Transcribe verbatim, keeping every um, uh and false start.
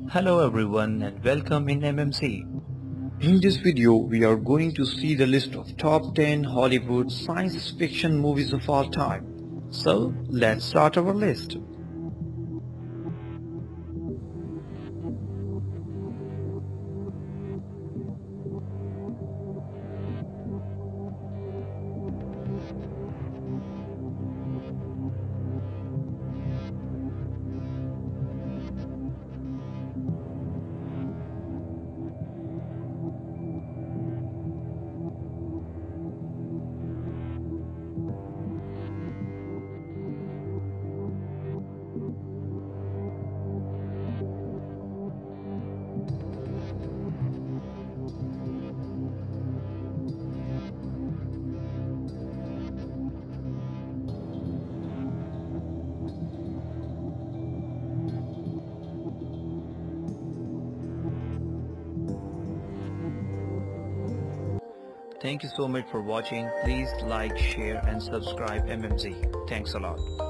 Hello everyone and welcome in M M C. In this video, we are going to see the list of top ten Hollywood science fiction movies of all time. So, let's start our list. Thank you so much for watching. Please like, share and subscribe M M C. Thanks a lot.